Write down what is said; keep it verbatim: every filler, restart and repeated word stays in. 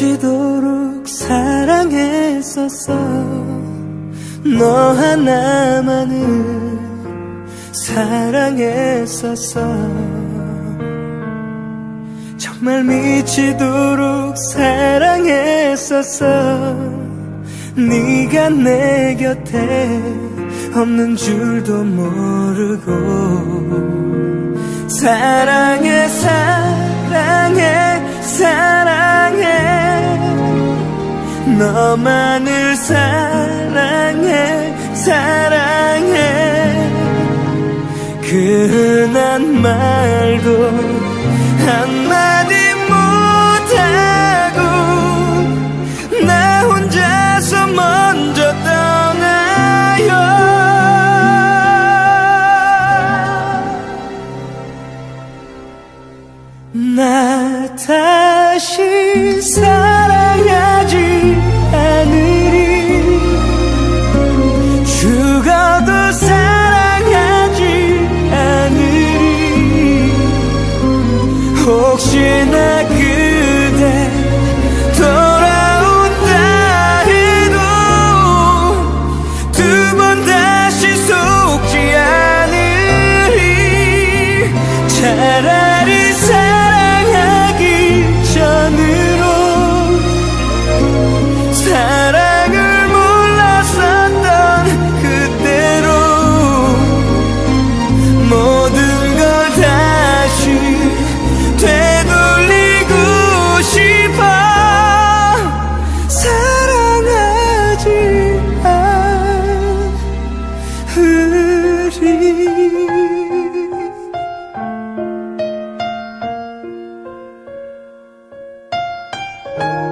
미치도록 사랑했었어. 너 하나만을 사랑했었어. 정말 미치도록 사랑했었어. 네가 내 곁에 없는 줄도 모르고. 사랑해 사랑해 사랑해 너만을 사랑해 사랑해. 그 흔한 말도 한마디 못하고 나 혼자서 먼저 떠나요. 나 다시 사랑하지 않으리. 죽어도 사랑하지 않으리. 혹시나 그대 돌아온다 해도 두 번 다시 속지 않으리. 차라리 사랑하기 전으로 사랑을 몰랐었던 그때로 모든 걸 다시 되돌리고 싶어. 사랑하지 않으리.